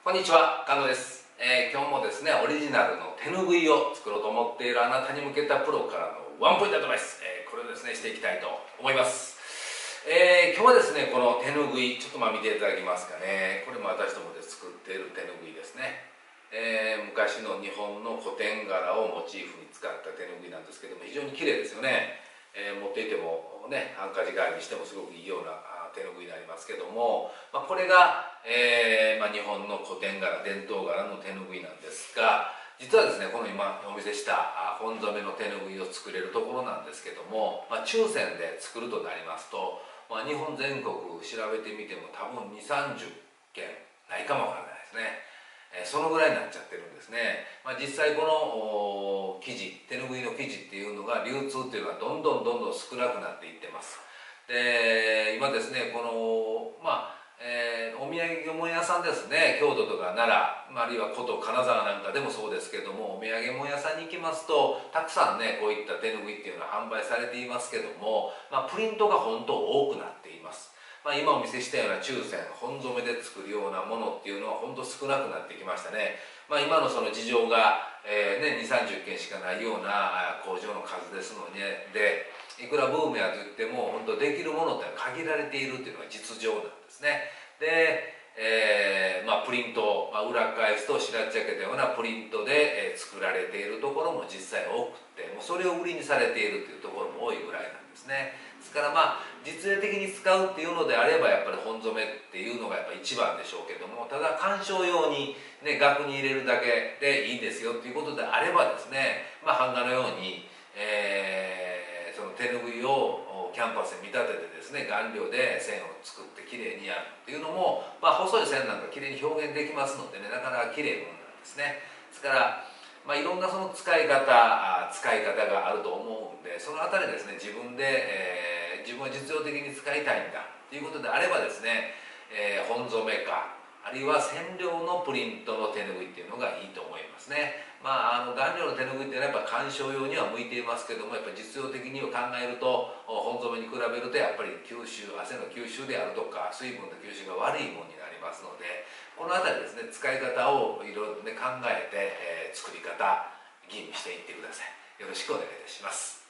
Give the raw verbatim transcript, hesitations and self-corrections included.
こんにちは、菅野です、えー、今日もですね、オリジナルの手ぬぐいを作ろうと思っているあなたに向けたプロからのワンポイントアドバイス、えー、これをですね、していきたいと思います。えー、今日はですね、この手ぬぐい、ちょっとまあ見ていただけますかね。これも私どもで作っている手ぬぐいですね。えー、昔の日本の古典柄をモチーフに使った手ぬぐいなんですけども、非常に綺麗ですよね。えー、持っていてもね、ハンカチ代わりにしてもすごくいいような手ぬぐいになりますけども、まあ、これが、えーまあ、日本の古典柄、伝統柄の手ぬぐいなんですが、実はですね、この今お見せした本染めの手ぬぐいを作れるところなんですけども、まあ、注染で作るとなりますと、まあ、日本全国調べてみても多分にじゅう、さんじゅっけんないかもわからないですね。そのぐらいになっちゃってるんですね。まあ、実際この生地、手ぬぐいの生地っていうのが流通っていうのはどんどんどんどん少なくなっていってます。で、今ですね、このまあ、えー、お土産物屋さんですね、京都とか奈良、あるいは古都金沢なんかでもそうですけども、お土産物屋さんに行きますとたくさんね、こういった手ぬぐいっていうのは販売されていますけども、まあ、プリントが本当多くなっています。まあ、今お見せしたような注染、本染めで作るようなものっていうのは本当少なくなってきましたね。まあ、今のその事情が、えーね、にじゅう、さんじゅっけんしかないような工場の数ですので、でいくらブームやと言っても本当できるものって限られているっていうのが実情なんですね。で、えーまあ、プリント、まあ、裏返すと白っちゃけたようなプリントで、えー、作られているところも実際多くて、もうそれを売りにされているっていうところも多いぐらいなんですね。ですからまあ実例的に使うっていうのであればやっぱり本染めっていうのがやっぱ一番でしょうけども、ただ鑑賞用にね、額に入れるだけでいいんですよっていうことであればですね、まあ、版画のように、えー、その手ぬぐいをキャンパスに見立ててですね、顔料で線を作ってきれいにやるっていうのも、まあ、細い線なんかきれいに表現できますのでね、なかなかきれいものなんですね。ですからまあ、いろんなその使い方使い方があると思うんで、そのあたりですね、自分で、えー、自分は実用的に使いたいんだということであればですね、えー、本染めかあるいは染料のプリントの手ぬぐいっていうのがいいと思いますね。まあ、あの顔料の手ぬぐいっていうのはやっぱ鑑賞用には向いていますけども、やっぱ実用的に考えると本染めに比べるとやっぱり吸収汗の吸収であるとか水分の吸収が悪いものになりますので、この辺りですね、使い方をいろいろね考えて、えー、作り方吟味していってください。よろしくお願いいたします。